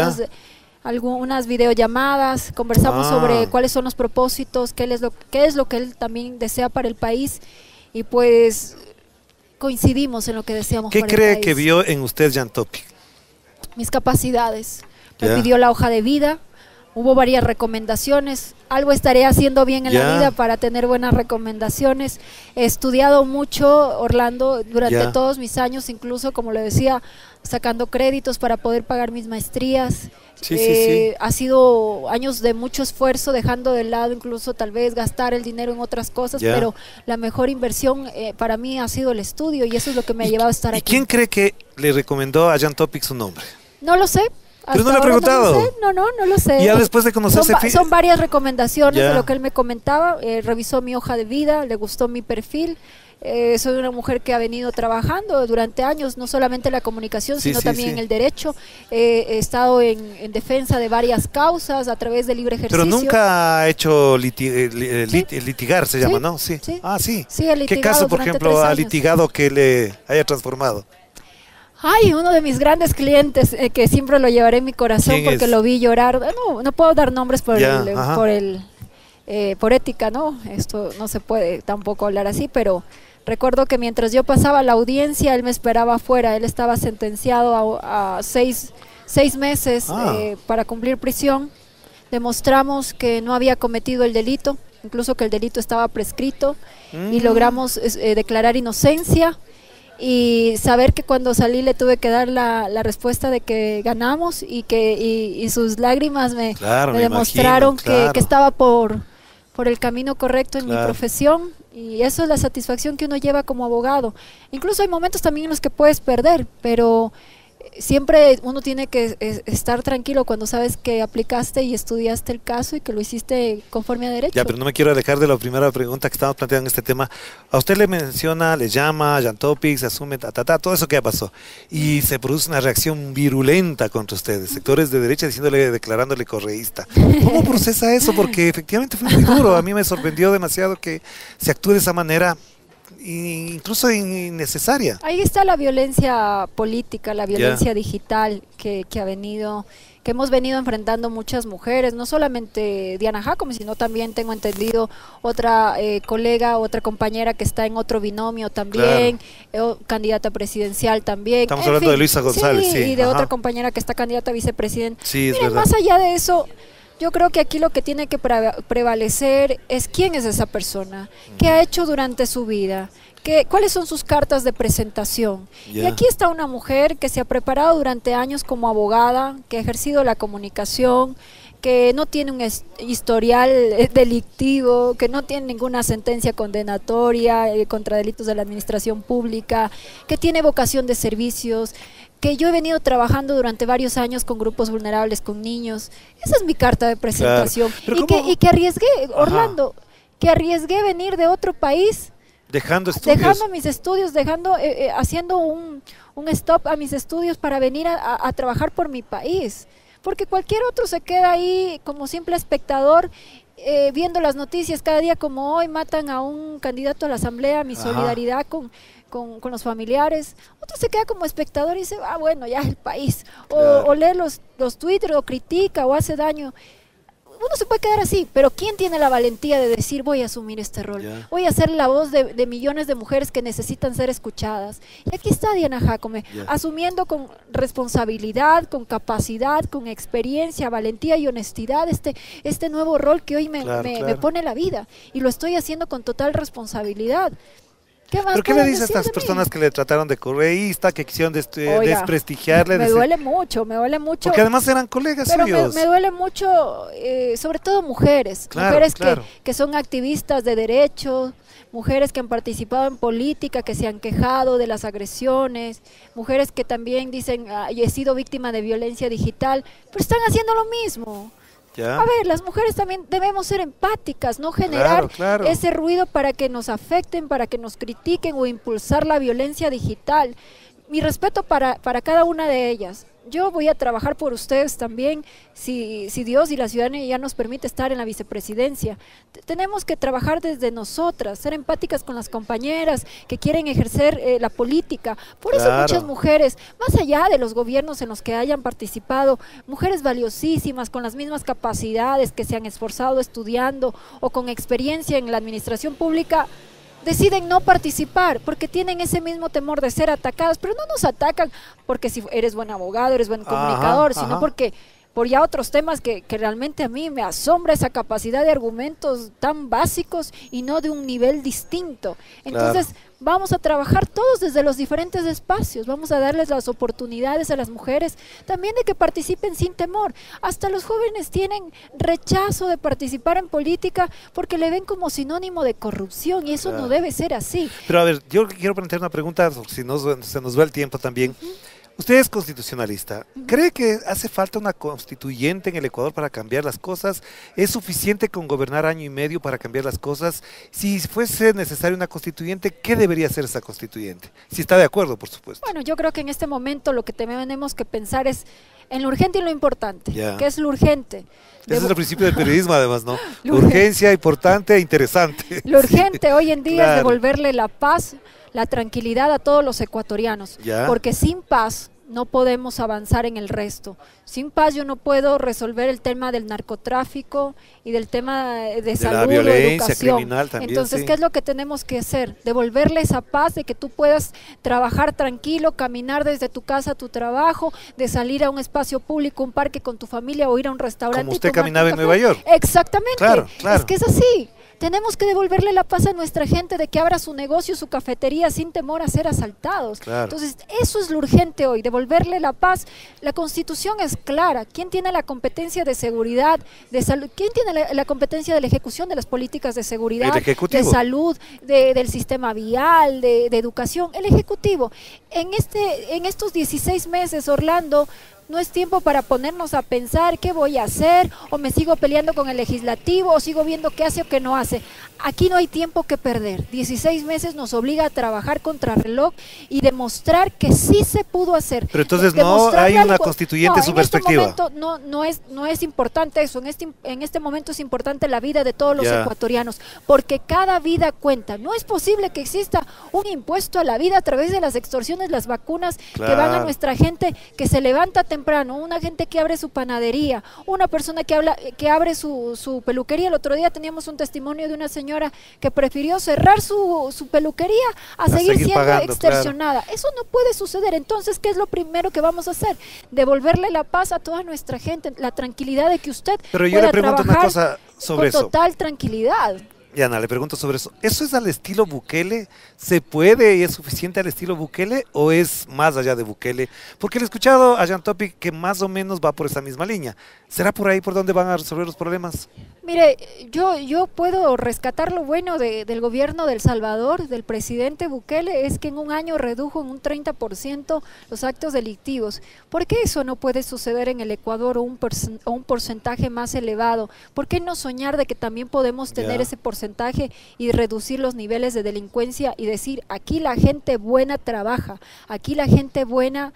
Speaker 2: algunas videollamadas, conversamos sobre cuáles son los propósitos, qué es lo que él también desea para el país y pues coincidimos en lo que deseamos
Speaker 1: ¿Qué
Speaker 2: para el
Speaker 1: cree
Speaker 2: país.
Speaker 1: que vio en usted Jan Topic?
Speaker 2: Mis capacidades. Me
Speaker 1: Ya.
Speaker 2: pidió la hoja de vida, hubo varias recomendaciones, algo estaré haciendo bien en
Speaker 1: Ya.
Speaker 2: la vida para tener buenas recomendaciones. He estudiado mucho, Orlando, durante
Speaker 1: Ya.
Speaker 2: todos mis años, incluso, como le decía, sacando créditos para poder pagar mis maestrías.
Speaker 1: Sí.
Speaker 2: Ha sido años de mucho esfuerzo, dejando de lado incluso tal vez gastar el dinero en otras cosas,
Speaker 1: Ya.
Speaker 2: pero la mejor inversión para mí ha sido el estudio y eso es lo que me ha llevado a estar
Speaker 1: ¿Y
Speaker 2: aquí.
Speaker 1: quién cree que le recomendó a Jan Topic su nombre?
Speaker 2: No lo sé.
Speaker 1: Pero no
Speaker 2: Hasta
Speaker 1: le ha
Speaker 2: ahora
Speaker 1: preguntado.
Speaker 2: No lo sé. No lo sé.
Speaker 1: Y ya después de conocerse...
Speaker 2: Son varias recomendaciones
Speaker 1: Ya.
Speaker 2: de lo que él me comentaba. Revisó mi hoja de vida, le gustó mi perfil. Soy una mujer que ha venido trabajando durante años, no solamente en la comunicación,
Speaker 1: Sí,
Speaker 2: sino
Speaker 1: sí,
Speaker 2: también
Speaker 1: sí.
Speaker 2: en el derecho. He estado en defensa de varias causas a través del libre ejercicio.
Speaker 1: Pero nunca ha hecho
Speaker 2: Sí.
Speaker 1: litigar, se llama,
Speaker 2: Sí,
Speaker 1: ¿no? Sí.
Speaker 2: sí.
Speaker 1: Ah, sí.
Speaker 2: Sí, he
Speaker 1: ¿Qué
Speaker 2: litigado
Speaker 1: caso, por
Speaker 2: durante
Speaker 1: ejemplo,
Speaker 2: 3
Speaker 1: ha
Speaker 2: años.
Speaker 1: litigado que le haya transformado?
Speaker 2: Ay, uno de mis grandes clientes que siempre lo llevaré en mi corazón
Speaker 1: ¿Quién
Speaker 2: porque
Speaker 1: es?
Speaker 2: lo vi llorar. No puedo dar nombres
Speaker 1: Ya, ajá.
Speaker 2: por ética, ¿no? Esto no se puede tampoco hablar así, pero Recuerdo que mientras yo pasaba la audiencia, él me esperaba afuera. Él estaba sentenciado a 6 meses para cumplir prisión. Demostramos que no había cometido el delito, incluso que el delito estaba prescrito, y logramos declarar inocencia. Y saber que cuando salí le tuve que dar la respuesta de que ganamos, y sus lágrimas me demostraron que estaba por el camino correcto en mi profesión, y eso es la satisfacción que uno lleva como abogado. Incluso hay momentos también en los que puedes perder, pero siempre uno tiene que estar tranquilo cuando sabes que aplicaste y estudiaste el caso y que lo hiciste conforme a derecho.
Speaker 1: Ya, pero no me quiero alejar de la primera pregunta que estamos planteando en este tema. A usted le menciona, le llama, Jan Topic, se asume, todo eso que ya pasó. Y se produce una reacción virulenta contra ustedes, sectores de derecha declarándole correísta. ¿Cómo procesa eso? Porque efectivamente fue muy duro. A mí me sorprendió demasiado que se actúe de esa manera, incluso innecesaria.
Speaker 2: Ahí está la violencia política, la violencia digital que hemos venido enfrentando muchas mujeres, no solamente Diana Jacome, sino también tengo entendido otra colega, otra compañera que está en otro binomio también, candidata presidencial también.
Speaker 1: Estamos hablando de Luisa González, sí.
Speaker 2: Y de otra compañera que está candidata a vicepresidente.
Speaker 1: Sí, es verdad.
Speaker 2: Más allá de eso, yo creo que aquí lo que tiene que prevalecer es quién es esa persona, qué ha hecho durante su vida, cuáles son sus cartas de presentación. Y aquí está una mujer que se ha preparado durante años como abogada, que ha ejercido la comunicación, que no tiene un historial delictivo, que no tiene ninguna sentencia condenatoria contra delitos de la administración pública, que tiene vocación de servicios, que yo he venido trabajando durante varios años con grupos vulnerables, con niños. Esa es mi carta de presentación. Y que arriesgué, Orlando, que arriesgué venir de otro país, dejando mis estudios, haciendo un stop a mis estudios para venir a trabajar por mi país. Porque cualquier otro se queda ahí como simple espectador, viendo las noticias cada día, como hoy matan a un candidato a la asamblea, mi solidaridad con los familiares. Otro se queda como espectador y dice, bueno, ya es el país, o lee los Twitter, o critica, o hace daño. Uno se puede quedar así, pero ¿quién tiene la valentía de decir, voy a asumir este rol? Voy a ser la voz de millones de mujeres que necesitan ser escuchadas? Y aquí está Diana Jacome, asumiendo con responsabilidad, con capacidad, con experiencia, valentía y honestidad este nuevo rol que hoy me pone la vida, y lo estoy haciendo con total responsabilidad.
Speaker 1: ¿Pero qué le dice a estas personas que le trataron de correísta, que quisieron desprestigiarle?
Speaker 2: Me duele mucho.
Speaker 1: Porque además eran colegas suyos.
Speaker 2: Me duele mucho, sobre todo mujeres, que son activistas de derechos, mujeres que han participado en política, que se han quejado de las agresiones, mujeres que también dicen, he sido víctima de violencia digital, pero están haciendo lo mismo. A ver, las mujeres también debemos ser empáticas, no generar ese ruido para que nos afecten, para que nos critiquen o impulsar la violencia digital. Mi respeto para cada una de ellas. Yo voy a trabajar por ustedes también, si Dios y la ciudadanía ya nos permite estar en la vicepresidencia. Tenemos que trabajar desde nosotras, ser empáticas con las compañeras que quieren ejercer la política. Por eso muchas mujeres, más allá de los gobiernos en los que hayan participado, mujeres valiosísimas, con las mismas capacidades, que se han esforzado estudiando o con experiencia en la administración pública, deciden no participar porque tienen ese mismo temor de ser atacadas, pero no nos atacan porque si eres buen abogado, eres buen comunicador, sino porque por ya otros temas que realmente a mí me asombra esa capacidad de argumentos tan básicos y no de un nivel distinto. Entonces vamos a trabajar todos desde los diferentes espacios, vamos a darles las oportunidades a las mujeres también de que participen sin temor. Hasta los jóvenes tienen rechazo de participar en política porque le ven como sinónimo de corrupción, y eso no debe ser así.
Speaker 1: Pero a ver, yo quiero plantear una pregunta, si no se nos va el tiempo también. Usted es constitucionalista. ¿Cree que hace falta una constituyente en el Ecuador para cambiar las cosas? ¿Es suficiente con gobernar año y medio para cambiar las cosas? Si fuese necesaria una constituyente, ¿qué debería hacer esa constituyente? Si está de acuerdo, por supuesto.
Speaker 2: Bueno, yo creo que en este momento lo que tenemos que pensar es en lo urgente y lo importante. ¿Qué es lo urgente?
Speaker 1: Ese es el principio del periodismo, además, ¿no? Urgencia, importante e interesante.
Speaker 2: Lo urgente hoy en día es devolverle la paz, la tranquilidad a todos los ecuatorianos, porque sin paz no podemos avanzar en el resto. Sin paz yo no puedo resolver el tema del narcotráfico y del tema de salud,
Speaker 1: la violencia
Speaker 2: educación.
Speaker 1: criminal también.
Speaker 2: Entonces,
Speaker 1: sí.
Speaker 2: ¿qué es lo que tenemos que hacer? Devolverle esa paz de que tú puedas trabajar tranquilo, caminar desde tu casa a tu trabajo, de salir a un espacio público, un parque con tu familia o ir a un restaurante.
Speaker 1: Como usted caminaba en Nueva York.
Speaker 2: Exactamente.
Speaker 1: Claro, claro.
Speaker 2: Es que es así. Tenemos que devolverle la paz a nuestra gente de que abra su negocio, su cafetería sin temor a ser asaltados.
Speaker 1: Claro.
Speaker 2: Entonces, eso es lo urgente hoy, devolverle la paz. La Constitución es clara. ¿Quién tiene la competencia de seguridad, de salud? ¿Quién tiene la competencia de la ejecución de las políticas de seguridad, de salud, del sistema vial, de educación? El Ejecutivo. En estos 16 meses, Orlando, no es tiempo para ponernos a pensar qué voy a hacer, o me sigo peleando con el legislativo, o sigo viendo qué hace o qué no hace. Aquí no hay tiempo que perder. 16 meses nos obliga a trabajar contra reloj y demostrar que sí se pudo hacer.
Speaker 1: Pero entonces no hay una constituyente su perspectiva.
Speaker 2: En este momento no es importante eso. En este momento es importante la vida de todos los ecuatorianos, porque cada vida cuenta. No es posible que exista un impuesto a la vida a través de las extorsiones, las vacunas que van a nuestra gente que se levanta temprano, una gente que abre su panadería, una persona que abre su peluquería. El otro día teníamos un testimonio de una señora que prefirió cerrar su peluquería a seguir siendo pagando, extorsionada. Claro. Eso no puede suceder. Entonces, ¿qué es lo primero que vamos a hacer? Devolverle la paz a toda nuestra gente, la tranquilidad de que usted
Speaker 1: Pero yo le pregunto una cosa sobre
Speaker 2: con total tranquilidad.
Speaker 1: Yana, le pregunto sobre eso. ¿Eso es al estilo Bukele? ¿Se puede y es suficiente al estilo Bukele o es más allá de Bukele? Porque le he escuchado a Jean Topic que más o menos va por esa misma línea. ¿Será por ahí por donde van a resolver los problemas?
Speaker 2: Mire, yo puedo rescatar lo bueno del gobierno de El Salvador, del presidente Bukele, es que en un año redujo en un 30% los actos delictivos. ¿Por qué eso no puede suceder en el Ecuador o un porcentaje más elevado? ¿Por qué no soñar de que también podemos tener ese porcentaje y reducir los niveles de delincuencia y decir, aquí la gente buena trabaja, aquí la gente buena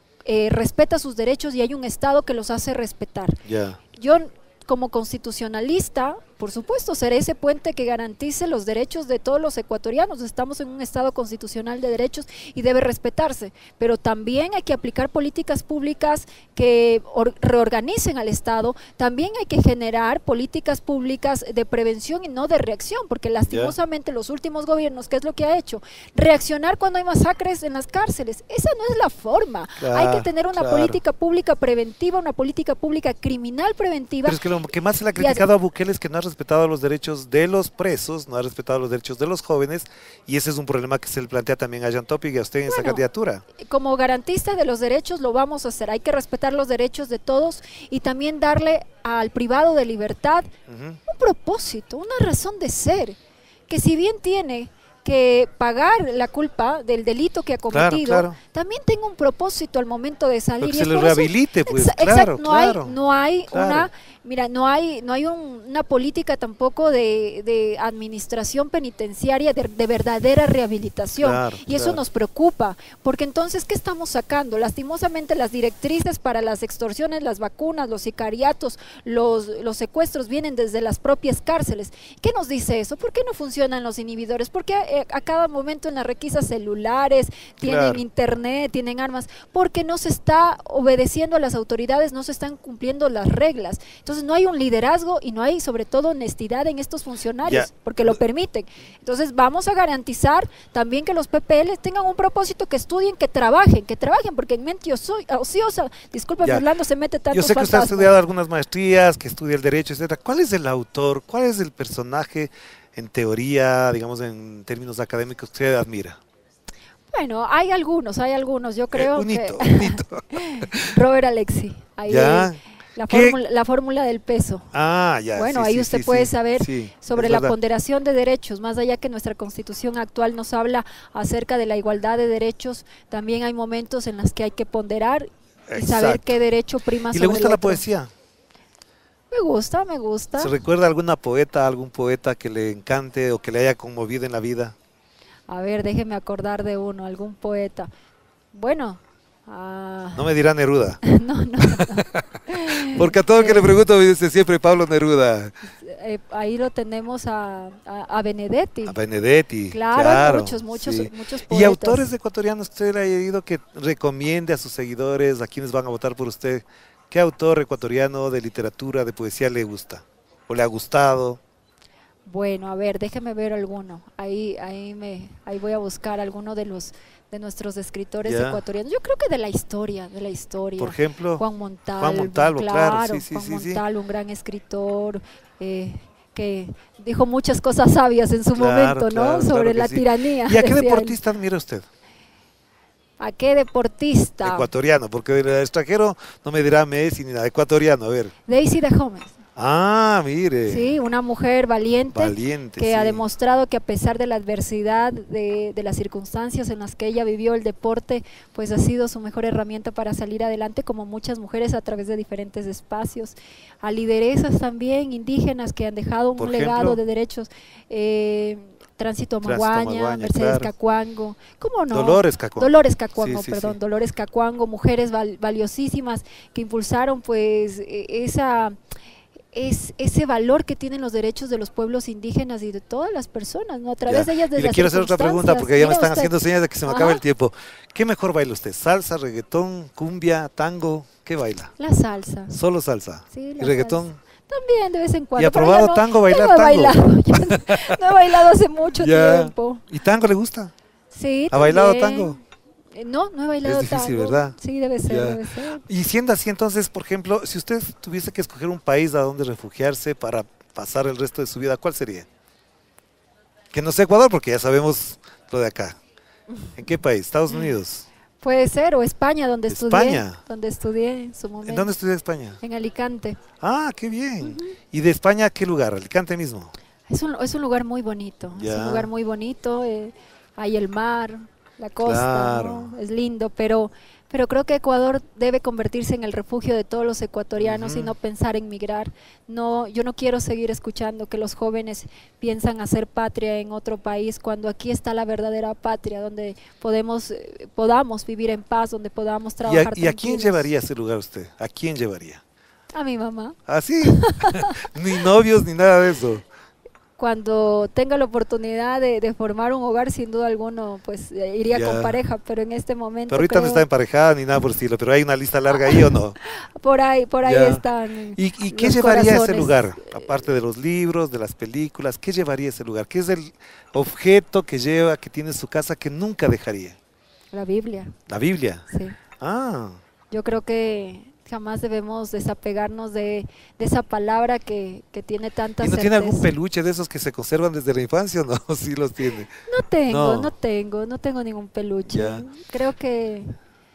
Speaker 2: respeta sus derechos y hay un Estado que los hace respetar? Yo, como constitucionalista, por supuesto, seré ese puente que garantice los derechos de todos los ecuatorianos. Estamos en un Estado constitucional de derechos y debe respetarse, pero también hay que aplicar políticas públicas que reorganicen al Estado. También hay que generar políticas públicas de prevención y no de reacción, porque lastimosamente los últimos gobiernos, ¿qué es lo que ha hecho? Reaccionar cuando hay masacres en las cárceles. Esa no es la forma. Hay que tener una política pública preventiva, una política pública criminal preventiva.
Speaker 1: Pero es que lo que más se le ha criticado a Bukele es que no ha respetado los derechos de los presos, no ha respetado los derechos de los jóvenes, y ese es un problema que se le plantea también a Jean Topic y a usted en esa candidatura.
Speaker 2: Como garantista de los derechos lo vamos a hacer. Hay que respetar los derechos de todos y también darle al privado de libertad un propósito, una razón de ser, que si bien tiene que pagar la culpa del delito que ha cometido, también tenga un propósito al momento de salir.
Speaker 1: Porque se le rehabilite, pues,
Speaker 2: no hay una política tampoco de administración penitenciaria de verdadera rehabilitación, y eso nos preocupa, porque entonces, ¿qué estamos sacando? Lastimosamente las directrices para las extorsiones, las vacunas, los sicariatos, los secuestros vienen desde las propias cárceles. ¿Qué nos dice eso? ¿Por qué no funcionan los inhibidores? ¿Por qué a cada momento en las requisas celulares tienen internet, tienen armas? Porque no se está obedeciendo a las autoridades, no se están cumpliendo las reglas. Entonces no hay un liderazgo y no hay sobre todo honestidad en estos funcionarios, porque lo permiten. Entonces vamos a garantizar también que los PPL tengan un propósito, que estudien, que trabajen, porque en mente ociosa, disculpe, Orlando, se mete tanto.
Speaker 1: Yo sé que usted ha estudiado algunas maestrías, que estudia el derecho, etcétera. ¿Cuál es el autor, cuál es el personaje en teoría, digamos en términos académicos, que usted admira?
Speaker 2: Bueno, hay algunos, yo creo
Speaker 1: un hito.
Speaker 2: Robert Alexi, la fórmula del peso. Bueno, ahí usted puede saber sobre la ponderación de derechos, más allá que nuestra Constitución actual nos habla acerca de la igualdad de derechos, también hay momentos en los que hay que ponderar y saber qué derecho prima sobre el otro.
Speaker 1: ¿Y le gusta la poesía?
Speaker 2: Me gusta.
Speaker 1: ¿Se recuerda alguna poeta, algún poeta que le encante o que le haya conmovido en la vida?
Speaker 2: A ver, déjeme acordar de uno, algún poeta. Bueno,
Speaker 1: No me dirá Neruda.
Speaker 2: No.
Speaker 1: Porque a todo el que le pregunto me dice siempre Pablo Neruda.
Speaker 2: Ahí lo tenemos a Benedetti.
Speaker 1: A Benedetti.
Speaker 2: Claro, muchos
Speaker 1: sí.
Speaker 2: poetas.
Speaker 1: ¿Y autores ecuatorianos que usted haya oído que recomiende a sus seguidores, a quienes van a votar por usted? ¿Qué autor ecuatoriano de literatura, de poesía le gusta? ¿O le ha gustado?
Speaker 2: Bueno, a ver, déjeme ver alguno. Ahí voy a buscar alguno de nuestros escritores ecuatorianos. Yo creo que de la historia. Por
Speaker 1: ejemplo,
Speaker 2: Juan Montalvo.
Speaker 1: Juan Montalvo, claro.
Speaker 2: Juan Montalvo, un gran escritor que dijo muchas cosas sabias en su momento, ¿no? Sobre la tiranía.
Speaker 1: ¿Y a qué deportista admira usted?
Speaker 2: ¿A qué deportista?
Speaker 1: Ecuatoriano, porque del extranjero no me dirá Messi ni nada. Ecuatoriano, a ver.
Speaker 2: Daisy de Gómez.
Speaker 1: Ah, mire.
Speaker 2: Sí, una mujer valiente que ha
Speaker 1: sí.
Speaker 2: demostrado que a pesar de la adversidad, de las circunstancias en las que ella vivió, el deporte pues ha sido su mejor herramienta para salir adelante, como muchas mujeres a través de diferentes espacios. A lideresas también indígenas que han dejado un legado de derechos. Tránsito Maguaña, Mercedes Cacuango, ¿cómo no?
Speaker 1: Dolores Cacuango,
Speaker 2: sí. Dolores Cacuango, mujeres valiosísimas que impulsaron pues ese valor que tienen los derechos de los pueblos indígenas y de todas las personas, ¿no? A través de ellas, desde
Speaker 1: y le quiero hacer otra pregunta porque ya me están haciendo señas de que se me acaba el tiempo. ¿Qué mejor baila usted? ¿Salsa, reggaetón, cumbia, tango? ¿Qué baila?
Speaker 2: La salsa.
Speaker 1: ¿Solo salsa?
Speaker 2: Sí,
Speaker 1: ¿Y reggaetón?
Speaker 2: Salsa. También de vez en cuando.
Speaker 1: ¿Y ha probado tango, bailar
Speaker 2: tango? No he bailado hace mucho tiempo.
Speaker 1: ¿Y tango le gusta?
Speaker 2: Sí.
Speaker 1: ¿Ha bailado tango?
Speaker 2: No he bailado tango.
Speaker 1: Es difícil, ¿verdad?
Speaker 2: Sí, debe ser.
Speaker 1: Y siendo así, entonces, por ejemplo, si usted tuviese que escoger un país a donde refugiarse para pasar el resto de su vida, ¿cuál sería? Que no sea Ecuador, porque ya sabemos lo de acá. ¿En qué país? ¿Estados Unidos?
Speaker 2: Puede ser, o España, donde
Speaker 1: España.
Speaker 2: estudié en su momento.
Speaker 1: ¿En dónde estudió España?
Speaker 2: En Alicante.
Speaker 1: Ah, qué bien. ¿Y de España a qué lugar? ¿Alicante mismo?
Speaker 2: Es un lugar muy bonito. Es un lugar muy bonito. Hay el mar, la costa, ¿no? Es lindo, pero creo que Ecuador debe convertirse en el refugio de todos los ecuatorianos y no pensar en migrar. No, yo no quiero seguir escuchando que los jóvenes piensan hacer patria en otro país cuando aquí está la verdadera patria, donde podamos vivir en paz, donde podamos trabajar
Speaker 1: ¿Y a quién llevaría a ese lugar usted? ¿A quién llevaría?
Speaker 2: A mi mamá.
Speaker 1: ¿Ah, sí? Ni novios ni nada de eso.
Speaker 2: Cuando tenga la oportunidad de formar un hogar, sin duda alguno, pues iría con pareja, pero en este momento...
Speaker 1: Pero ahorita no está emparejada ni nada por el estilo, pero hay una lista larga ahí, ¿o no?
Speaker 2: Por ahí están.
Speaker 1: ¿Y qué llevaría a ese lugar? Aparte de los libros, de las películas, ¿qué llevaría a ese lugar? ¿Qué es el objeto que tiene en su casa que nunca dejaría?
Speaker 2: La Biblia.
Speaker 1: ¿La Biblia?
Speaker 2: Sí.
Speaker 1: Ah.
Speaker 2: Yo creo que jamás debemos desapegarnos de esa palabra que tiene tantas
Speaker 1: ¿Y no
Speaker 2: certeza.
Speaker 1: tiene algún peluche de esos que se conservan desde la infancia o no? Sí los tiene.
Speaker 2: No tengo ningún peluche. Ya. Creo que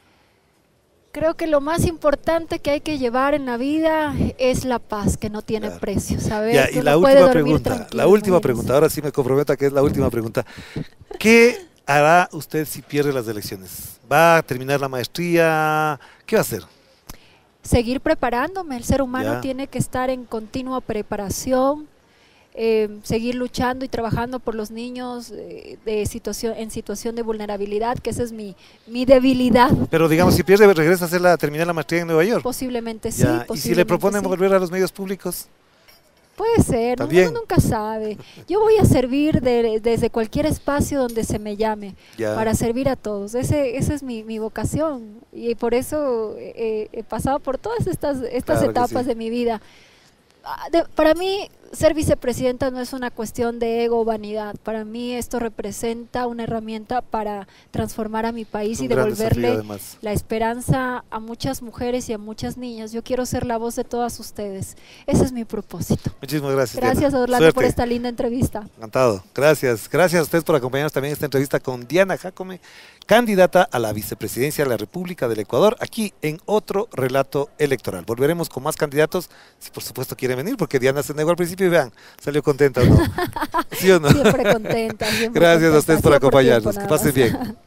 Speaker 2: lo más importante que hay que llevar en la vida es la paz, que no tiene precio, ¿sabes?
Speaker 1: Ya, y la última pregunta, ahora sí me comprometo a que es la última pregunta. ¿Qué hará usted si pierde las elecciones? ¿Va a terminar la maestría? ¿Qué va a hacer?
Speaker 2: Seguir preparándome. El ser humano tiene que estar en continua preparación, seguir luchando y trabajando por los niños en situación de vulnerabilidad, que esa es mi debilidad.
Speaker 1: Pero digamos, si pierde, regresa a terminar la maestría en Nueva York.
Speaker 2: Posiblemente sí.
Speaker 1: ¿Y si le proponen volver a los medios públicos?
Speaker 2: Puede ser, uno nunca sabe. Yo voy a servir desde cualquier espacio donde se me llame, para servir a todos. Esa es mi vocación, y por eso he pasado por todas estas etapas de mi vida. Para mí, ser vicepresidenta no es una cuestión de ego o vanidad. Para mí esto representa una herramienta para transformar a mi país y devolverle la esperanza a muchas mujeres y a muchas niñas. Yo quiero ser la voz de todas ustedes. Ese es mi propósito.
Speaker 1: Muchísimas gracias.
Speaker 2: Gracias, Orlando, por esta linda entrevista.
Speaker 1: Encantado. Gracias. Gracias a ustedes por acompañarnos también en esta entrevista con Diana Jácome, candidata a la vicepresidencia de la República del Ecuador, aquí en Otro Relato Electoral. Volveremos con más candidatos, si por supuesto quieren venir, porque Diana se negó al principio y vean, salió contenta o no. ¿Sí o no?
Speaker 2: Siempre contenta.
Speaker 1: Gracias a ustedes por acompañarnos. Que pasen bien.